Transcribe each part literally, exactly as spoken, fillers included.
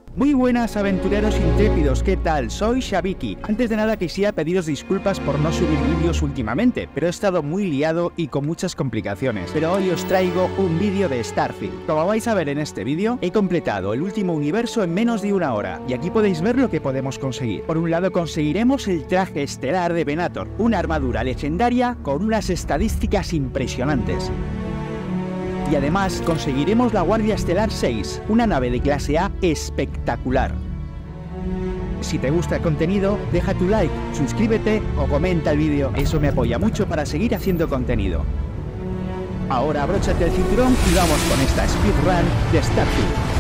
Muy buenas aventureros intrépidos, ¿qué tal? Soy Shabiki. Antes de nada quisiera pediros disculpas por no subir vídeos últimamente, pero he estado muy liado y con muchas complicaciones. Pero hoy os traigo un vídeo de Starfield. Como vais a ver en este vídeo, he completado el último universo en menos de una hora, y aquí podéis ver lo que podemos conseguir. Por un lado conseguiremos el traje estelar de Venator, una armadura legendaria con unas estadísticas impresionantes. Y además conseguiremos la Guardia Estelar seis, una nave de clase A espectacular. Si te gusta el contenido, deja tu like, suscríbete o comenta el vídeo, eso me apoya mucho para seguir haciendo contenido. Ahora abróchate el cinturón y vamos con esta speedrun de Starfield.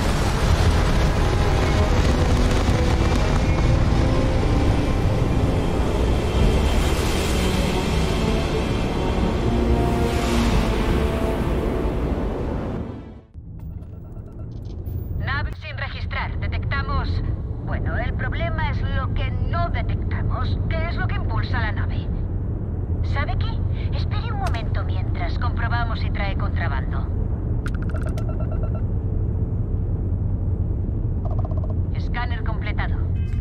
Bueno, el problema es lo que no detectamos. ¿Qué es lo que impulsa la nave? ¿Sabe qué? Espere un momento mientras comprobamos si trae contrabando. Escáner completado.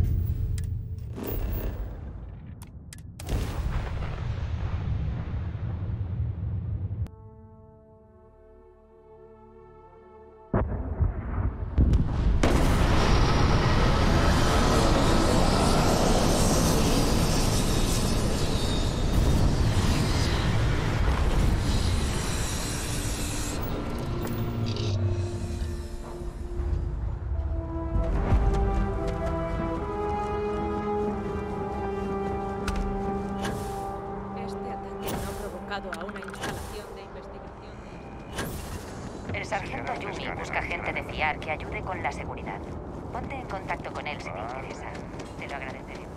A una instalación de investigación. El sargento Yumi busca gente de fiar que ayude con la seguridad. Ponte en contacto con él si te interesa. Te lo agradeceremos.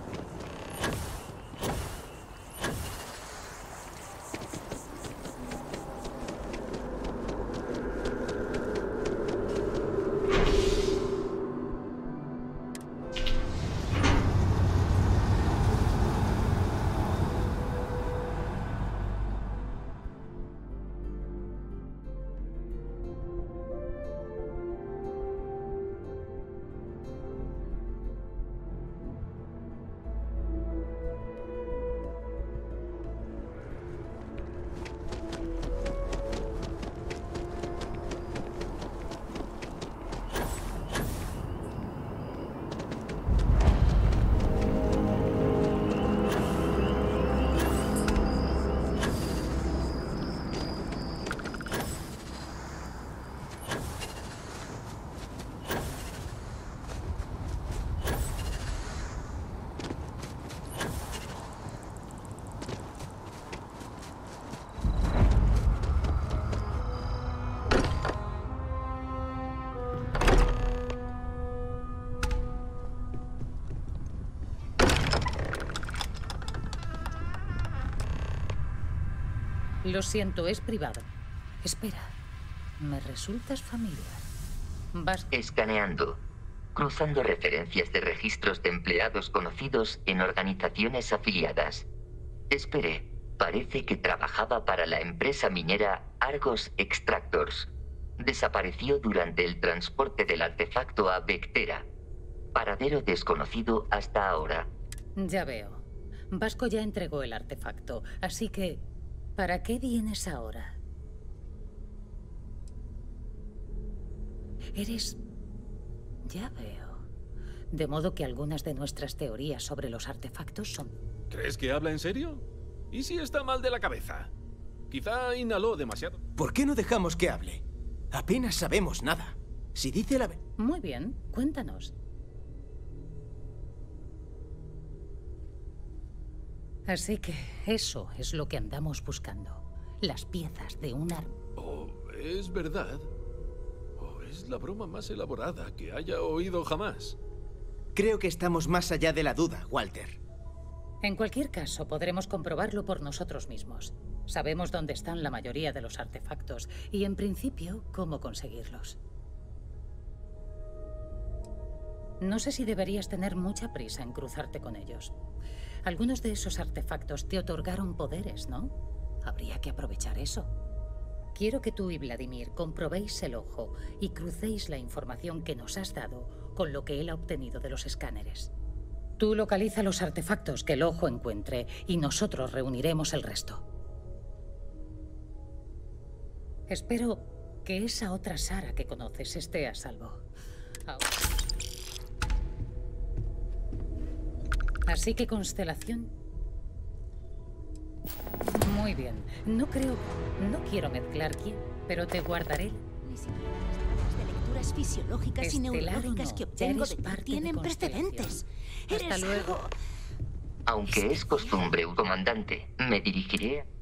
Lo siento, es privado. Espera, me resultas familiar. Vas... Escaneando. Cruzando referencias de registros de empleados conocidos en organizaciones afiliadas. Espere, parece que trabajaba para la empresa minera Argos Extractors. Desapareció durante el transporte del artefacto a Vectera. Paradero desconocido hasta ahora. Ya veo. Vasco ya entregó el artefacto, así que... ¿para qué vienes ahora? Eres... ya veo. De modo que algunas de nuestras teorías sobre los artefactos son... ¿Crees que habla en serio? ¿Y si está mal de la cabeza? Quizá inhaló demasiado. ¿Por qué no dejamos que hable? Apenas sabemos nada. Si dice la... Muy bien, cuéntanos. Así que eso es lo que andamos buscando. Las piezas de un arma. Oh, ¿es verdad? Oh, es la broma más elaborada que haya oído jamás. Creo que estamos más allá de la duda, Walter. En cualquier caso, podremos comprobarlo por nosotros mismos. Sabemos dónde están la mayoría de los artefactos y, en principio, cómo conseguirlos. No sé si deberías tener mucha prisa en cruzarte con ellos. Algunos de esos artefactos te otorgaron poderes, ¿no? Habría que aprovechar eso. Quiero que tú y Vladimir comprobéis el ojo y crucéis la información que nos has dado con lo que él ha obtenido de los escáneres. Tú localiza los artefactos que el ojo encuentre y nosotros reuniremos el resto. Espero que esa otra Sara que conoces esté a salvo. Ahora. Así que Constelación... Muy bien. No creo... No quiero mezclar quién, pero te guardaré. Ni siquiera las pruebas de lecturas fisiológicas y Estelar o neurológicas no, que ya obtengo eres de ti parte de tienen Constelación. precedentes. Hasta Eres luego. algo- Aunque es costumbre, comandante, me dirigiré a...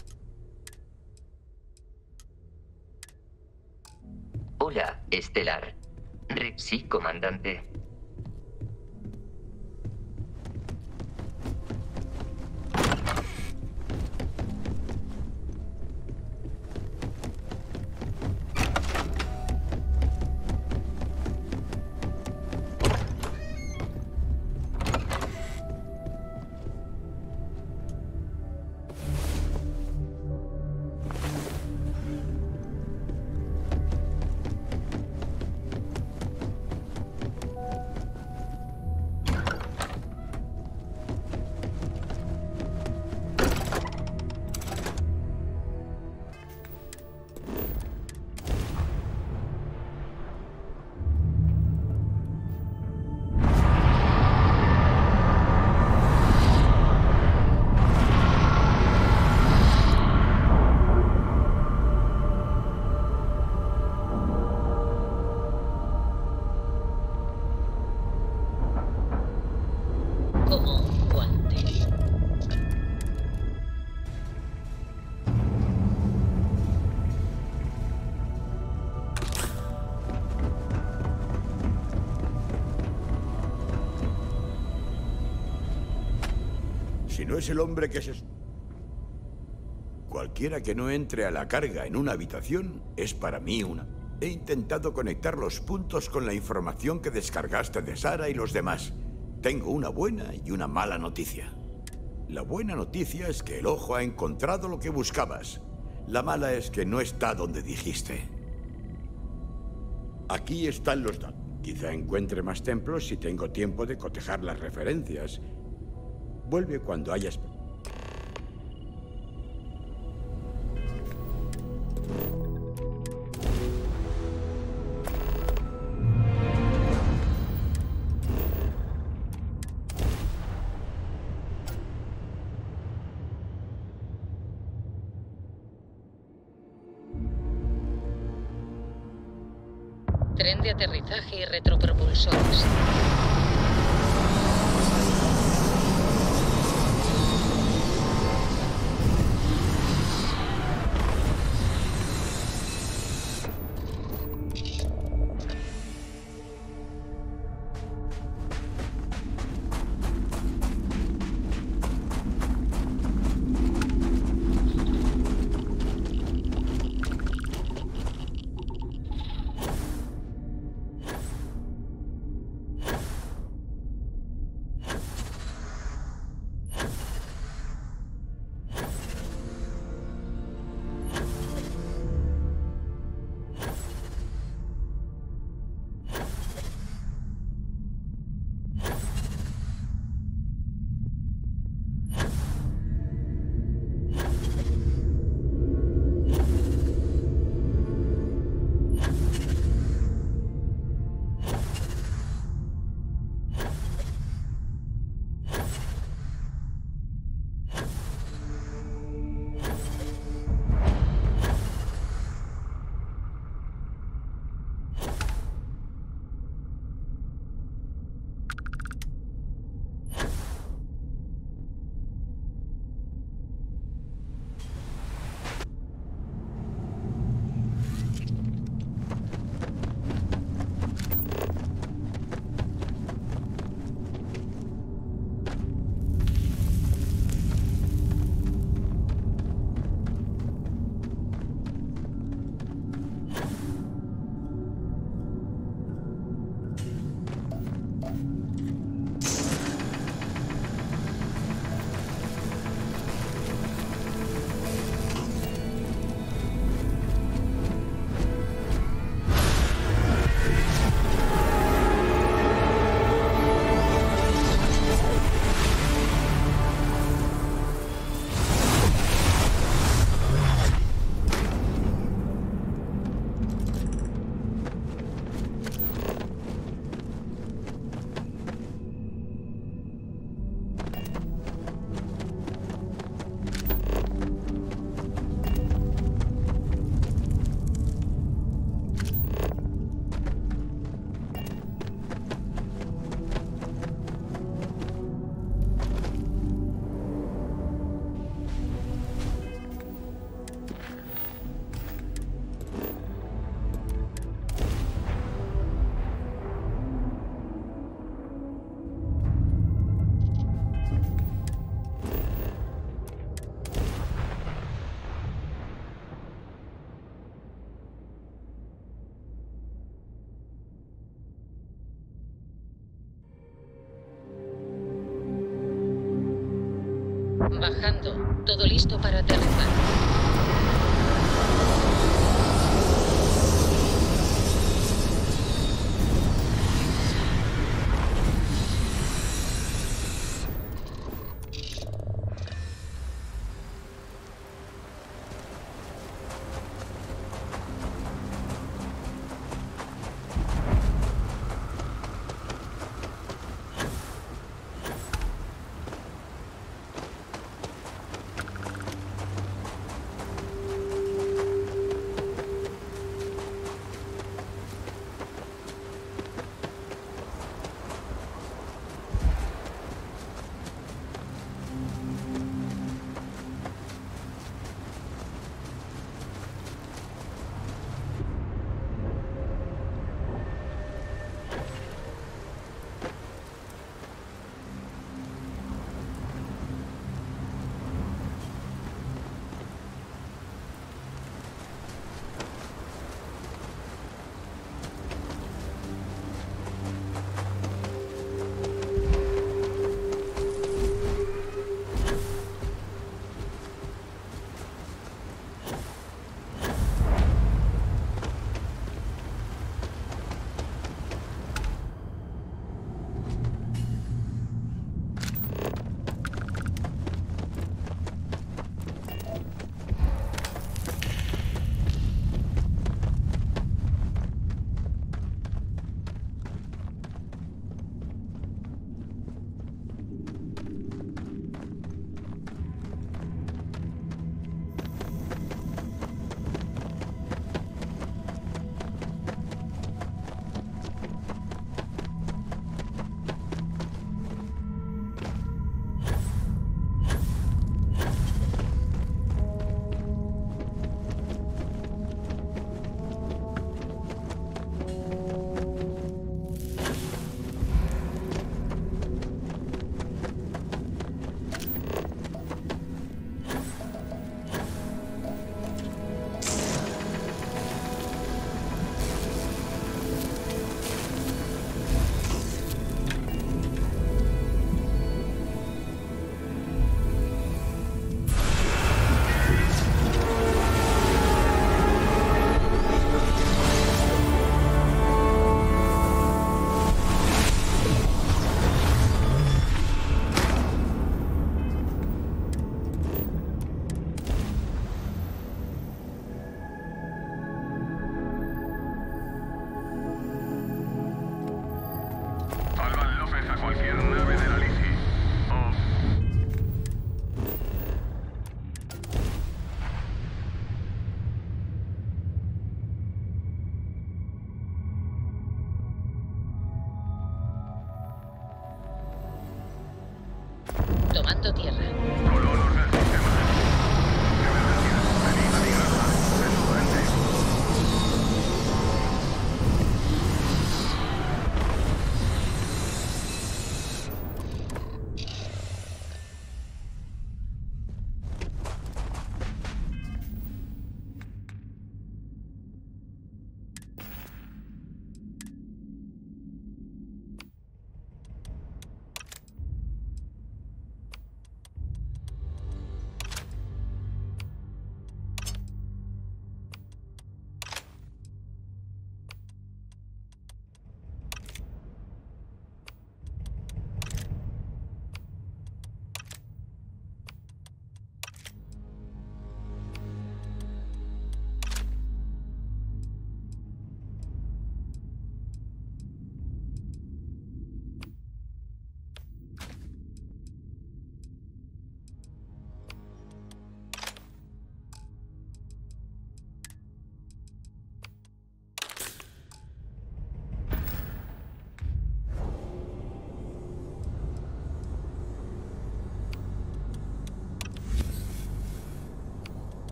Hola, Estelar. Re- sí, comandante. Como un guante. Si no es el hombre que se... Cualquiera que no entre a la carga en una habitación es para mí una... He intentado conectar los puntos con la información que descargaste de Sara y los demás. Tengo una buena y una mala noticia. La buena noticia es que el ojo ha encontrado lo que buscabas. La mala es que no está donde dijiste. Aquí están los datos. Quizá encuentre más templos si tengo tiempo de cotejar las referencias. Vuelve cuando hayas... Tren de aterrizaje y retropropulsores. Bajando. Todo listo para aterrizar. Tomando tierra. Colonos del sistema. Emergencias. Venid a mi granja. Desodorante.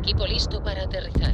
Equipo listo para aterrizar.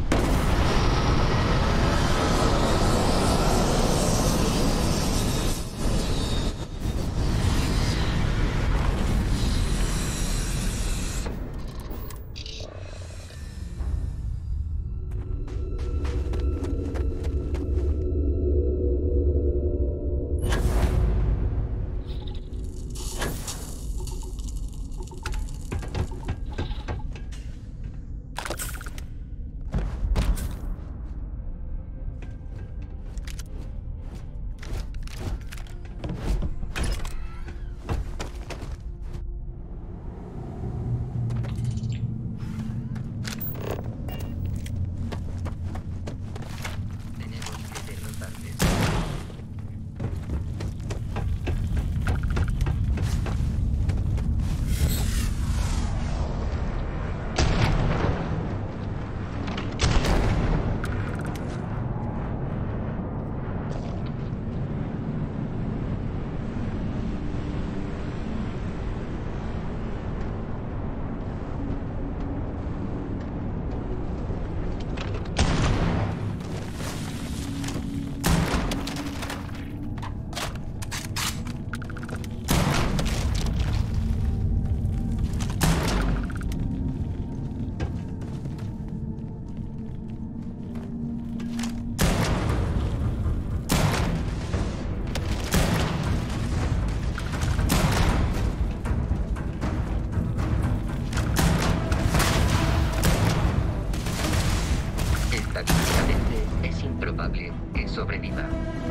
Que sobreviva.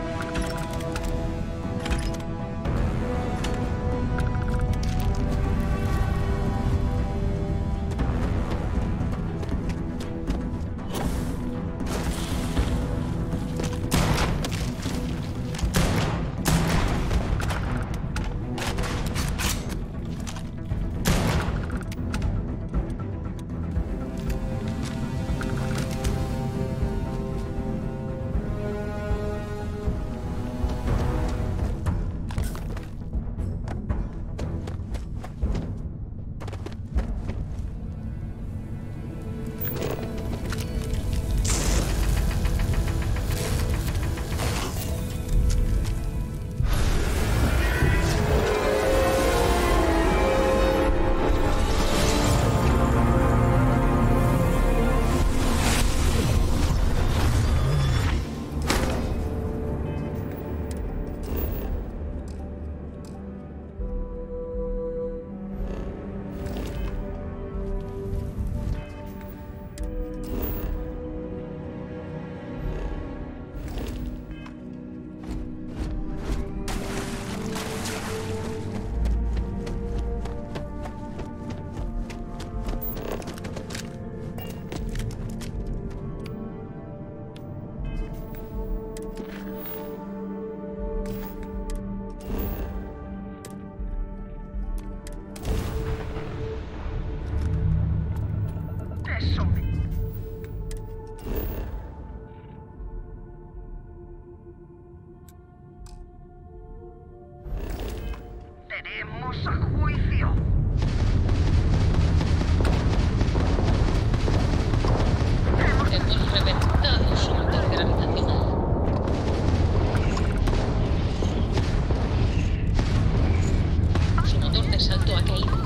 Tenemos a juicio. Hemos reventado su motor gravitacional. Su motor de salto ha caído.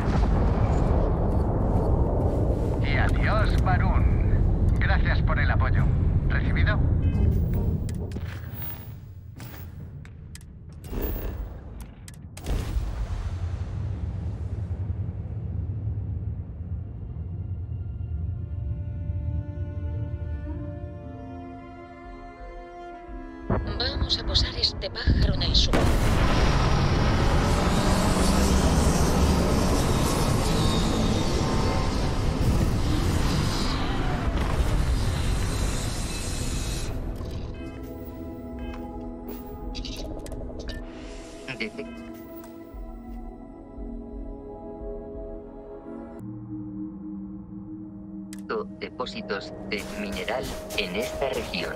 Y adiós, Varun. Gracias por el apoyo. ¿Recibido? Vamos a posar este pájaro en el suelo. Detecto depósitos de mineral en esta región.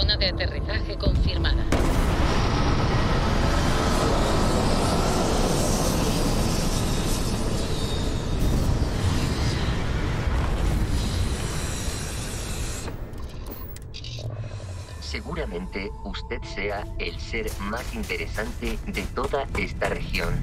Zona de aterrizaje confirmada. Seguramente usted sea el ser más interesante de toda esta región.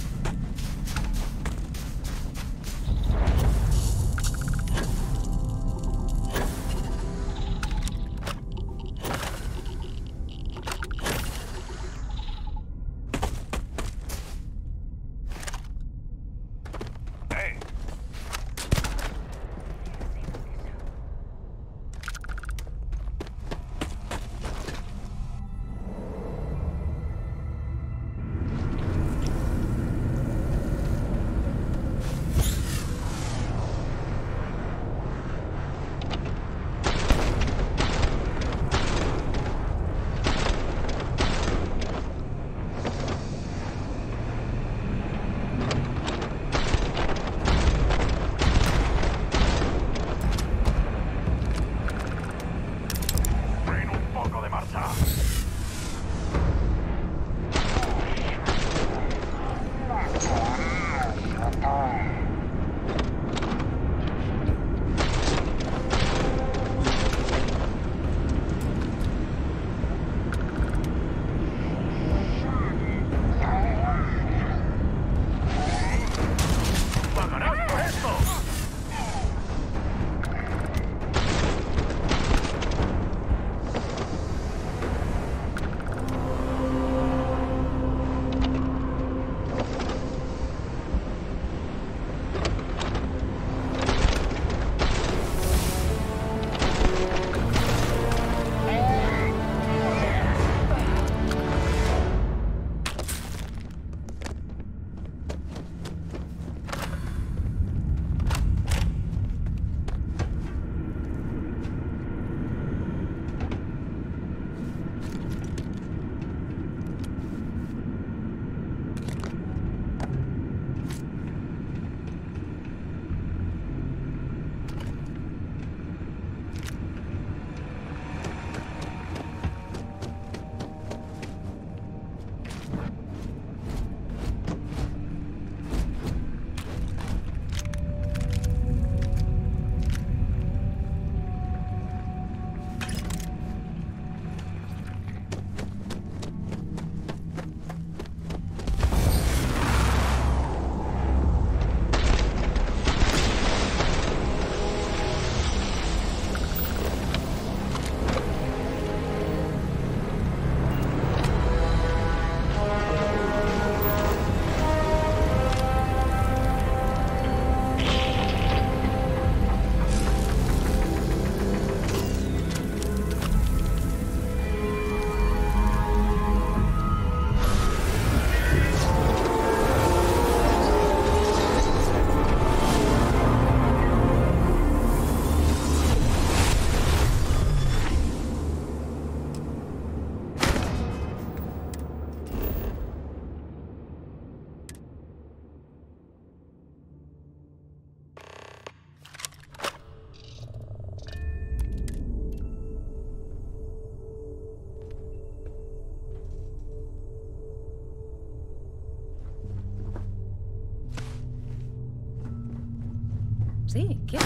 Sí, ¿qué?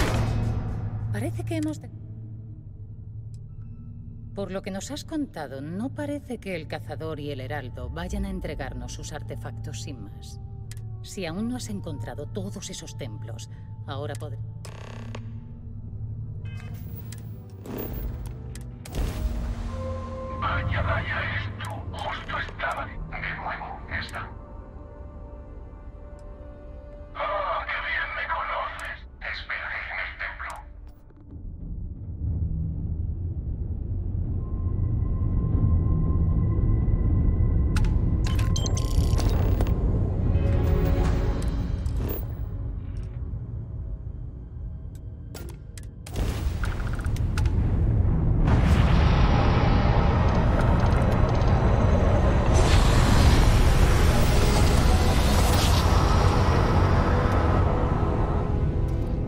Parece que hemos... de- Por lo que nos has contado, no parece que el cazador y el heraldo vayan a entregarnos sus artefactos sin más. Si aún no has encontrado todos esos templos, ahora podré... Vaya, vaya, esto justo estaba... De nuevo, esta. ¡Ah, qué bien me conoces! Te esperaré en el templo.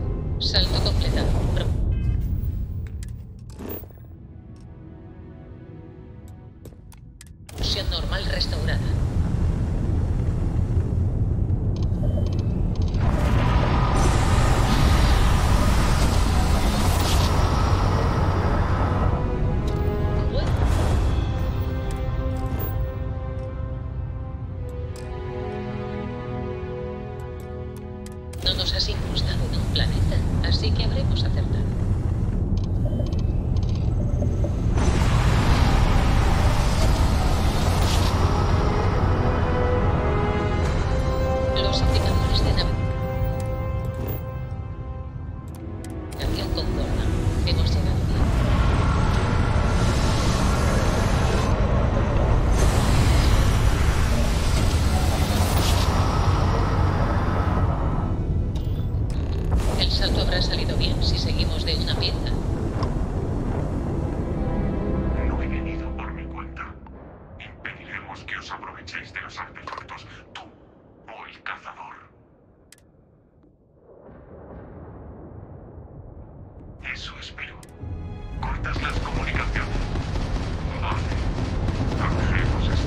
Salto completado. Pro- podemos acertar. Los indicadores de navegación concordan. Hemos llegado bien. El salto habrá salido bien si seguimos de una pieza. No he venido por mi cuenta. Impediremos que os aprovechéis de los artefactos, tú o el cazador. Eso espero. Cortas las comunicaciones. Vale. Hagamos esto.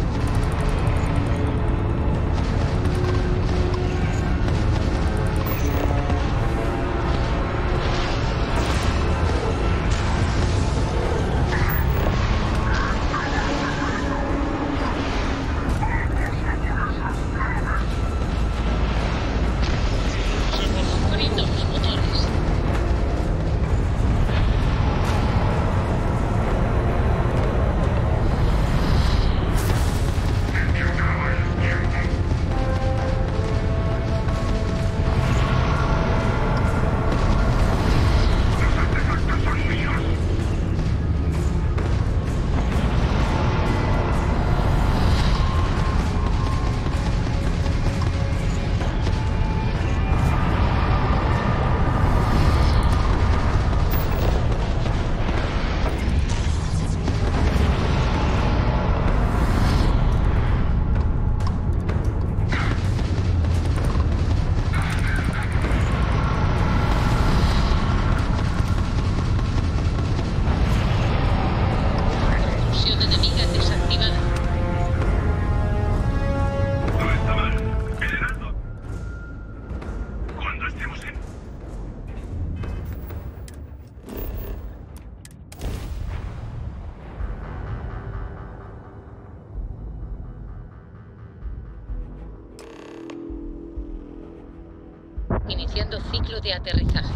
Iniciando ciclo de aterrizaje.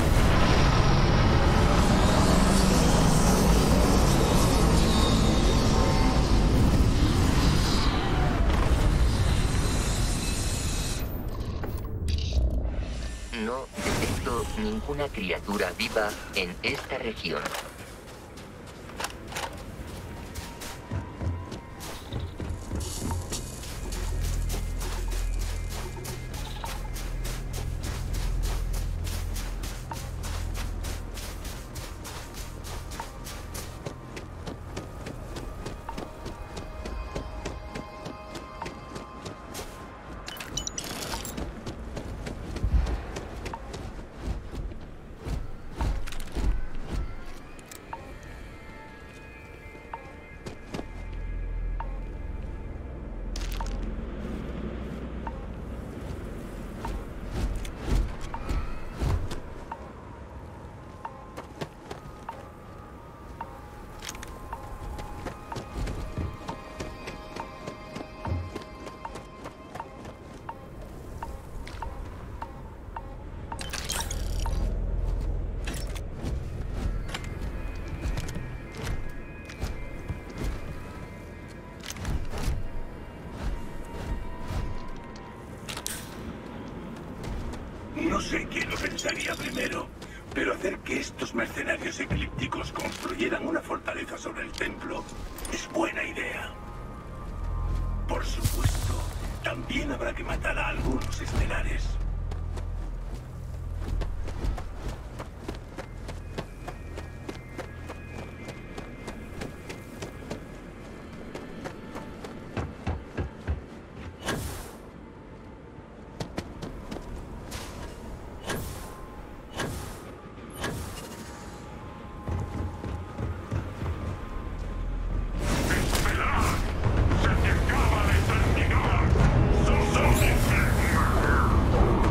No detecto ninguna criatura viva en esta región. No sé quién lo pensaría primero, pero hacer que estos mercenarios eclípticos construyeran una fortaleza sobre el templo es buena idea. Por supuesto, también habrá que matar a algunos estelares. ¡Se te acaba la eternidad! ¡Sos un infierno!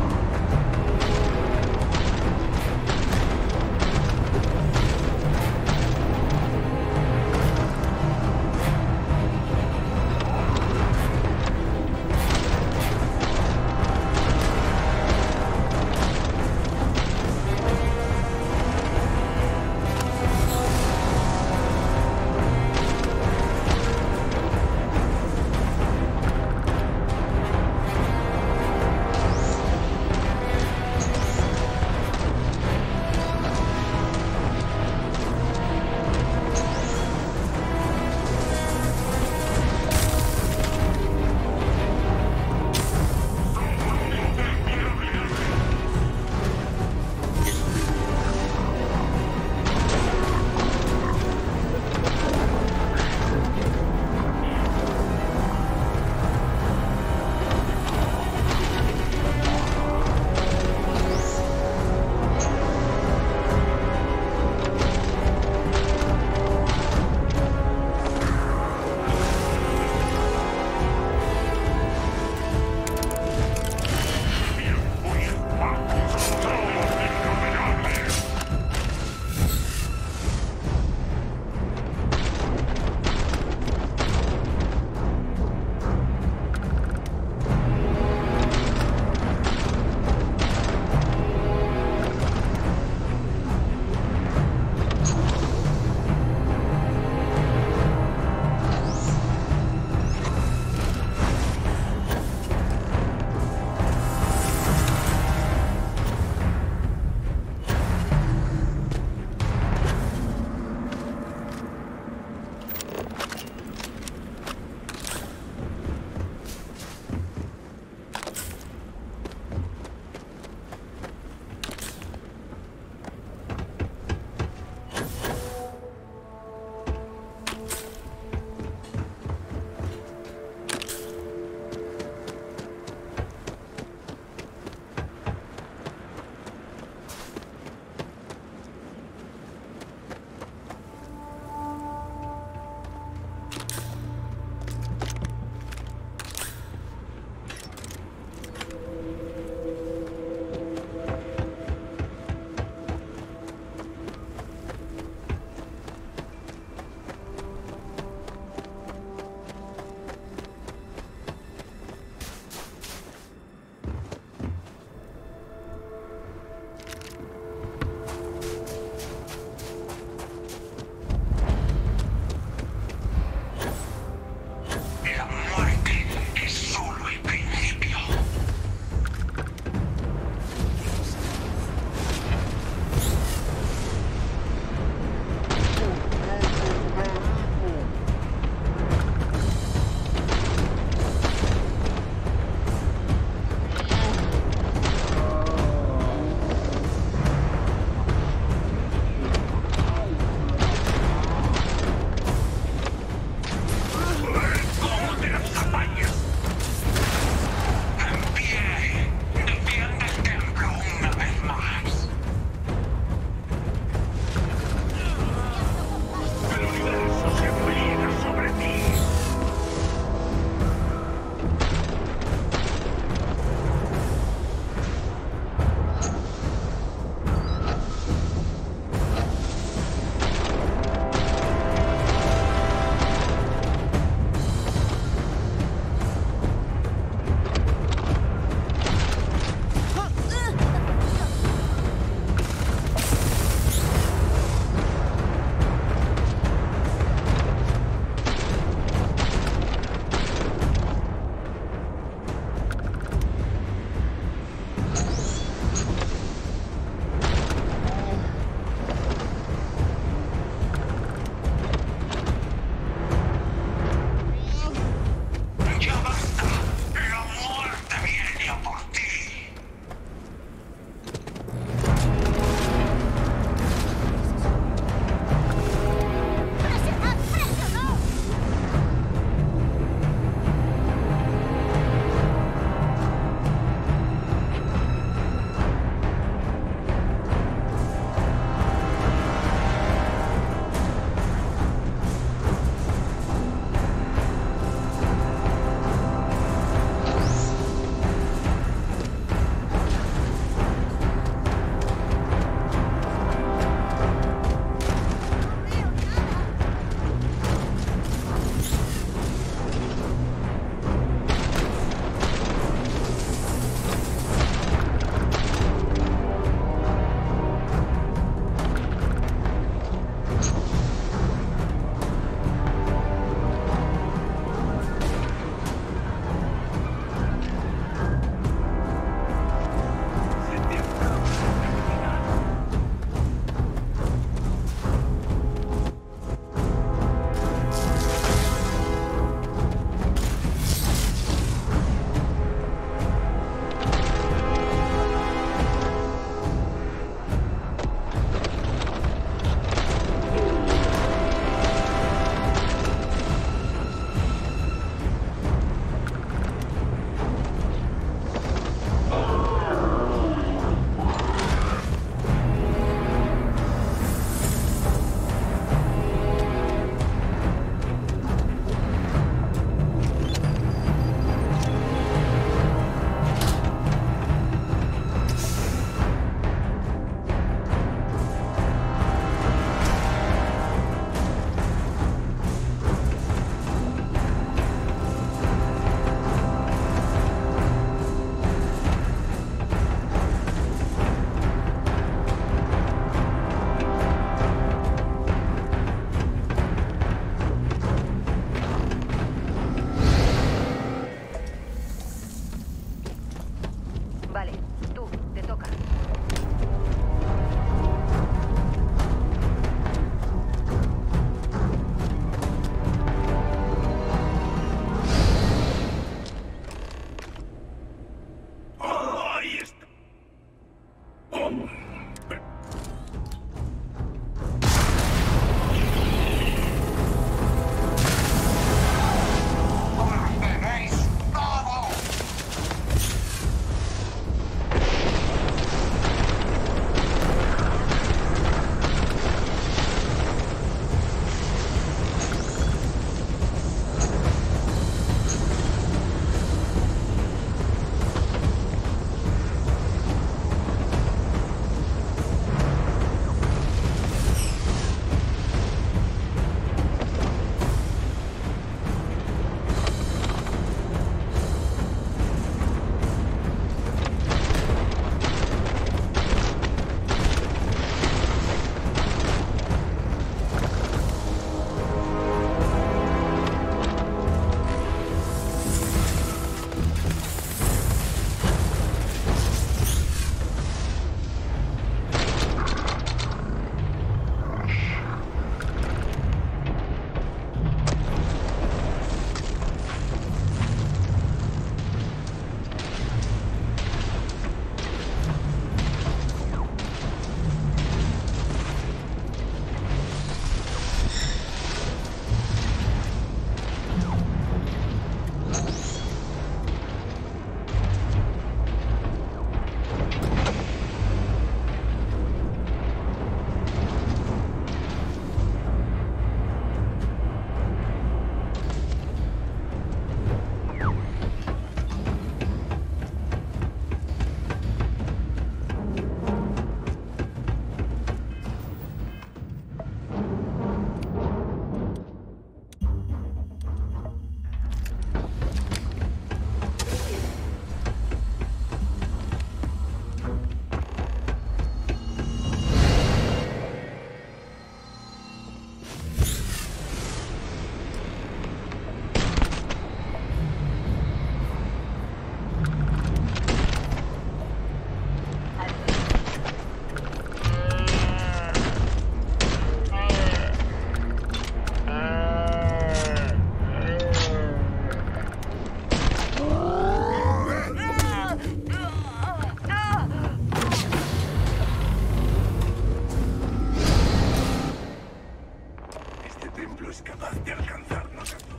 es capaz de alcanzarnos a todos.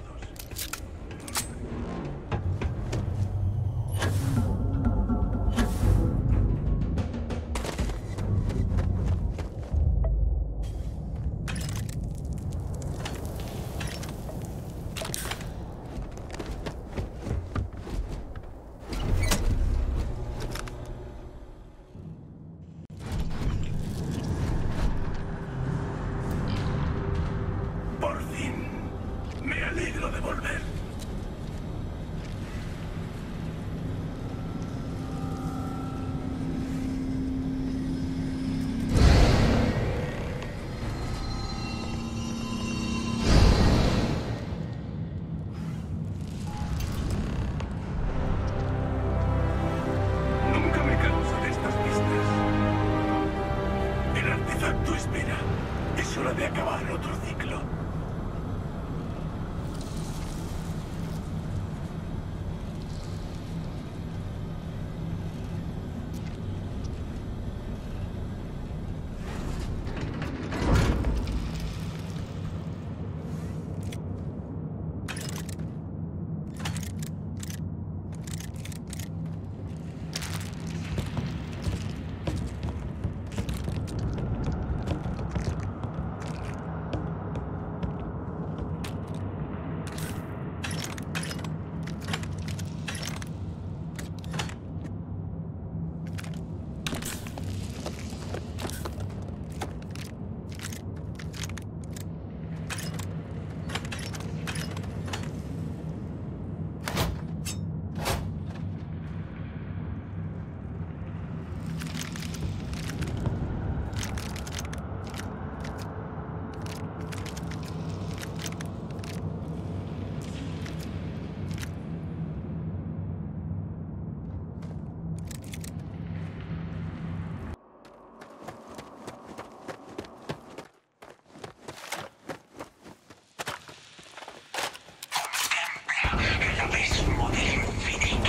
Por fin, me alegro de volver. Nunca me canso de estas pistas. El artefacto espera. Es hora de acabar otro ciclo. El abismo del infinito.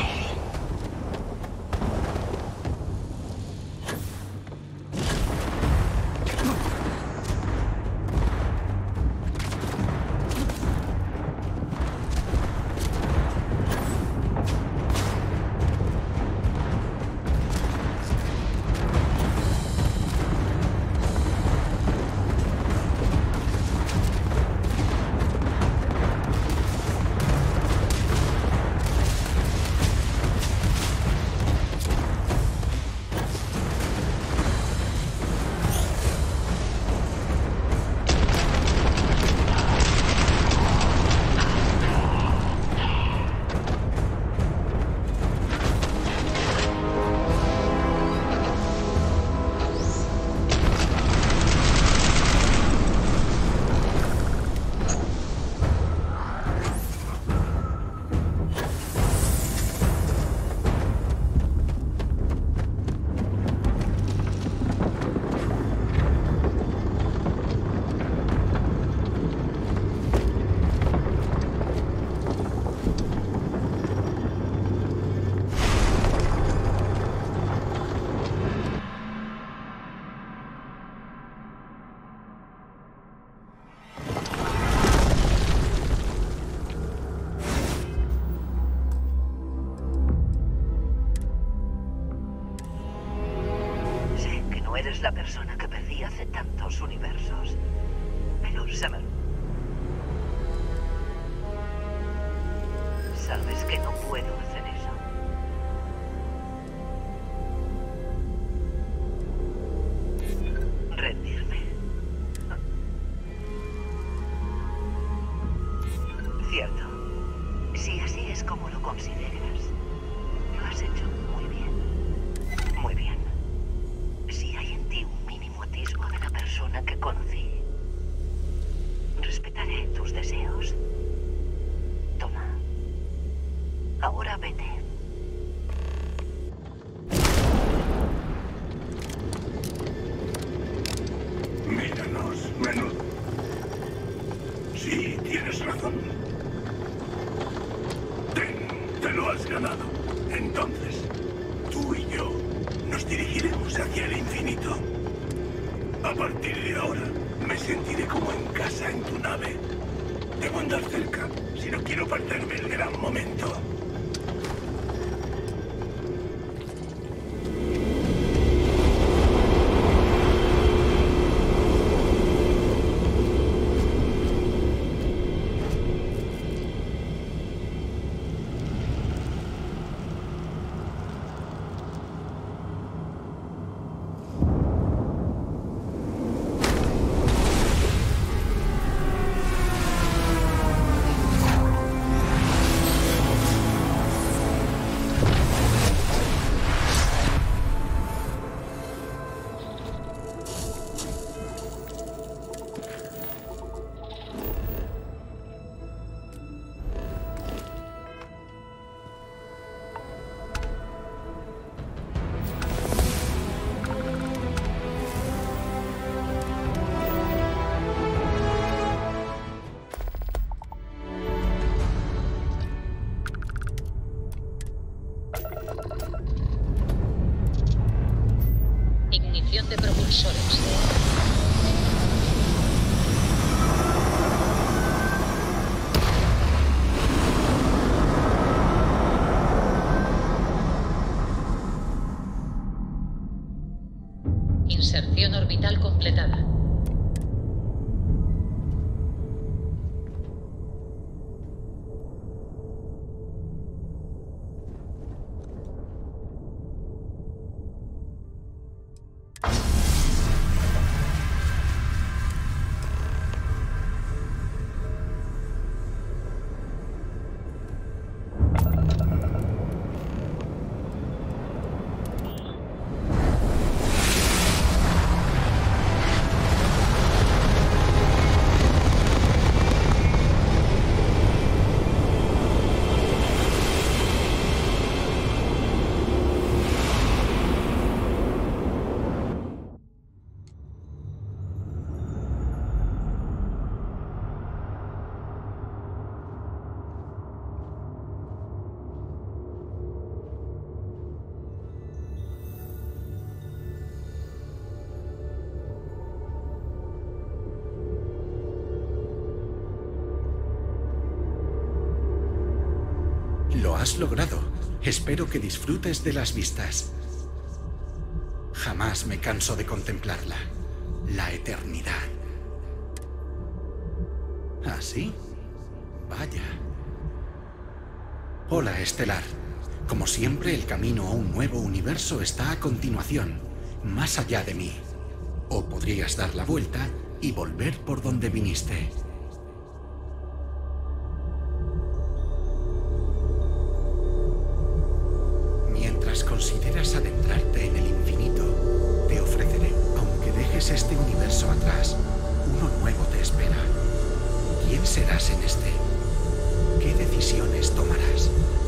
Eres la persona que perdí hace tantos universos. Pero se me... Sabes que no puedo hacer eso. Rendirme. Cierto. Si así es como lo consideras, lo has hecho muy bien. Muy bien. Si hay en ti un mínimo atisbo de la persona que conocí, respetaré tus deseos. Toma. Ahora vete. Míranos, menudo. Sí, tienes razón. Ten, te lo has ganado. Entonces, tú y yo nos dirigiremos hacia el infinito. A partir de ahora, Me sentiré como en casa en tu nave. Debo andar cerca, si no quiero perderme el gran momento. Ignición de propulsores. Inserción orbital completada. Lo has logrado. Espero que disfrutes de las vistas. Jamás me canso de contemplarla. La eternidad. ¿Ah, sí? Vaya. Hola, Estelar. Como siempre, el camino a un nuevo universo está a continuación, más allá de mí. O podrías dar la vuelta y volver por donde viniste. Mientras consideras adentrarte en el infinito, te ofreceré, aunque dejes este universo atrás, uno nuevo te espera. ¿Quién serás en este? ¿Qué decisiones tomarás?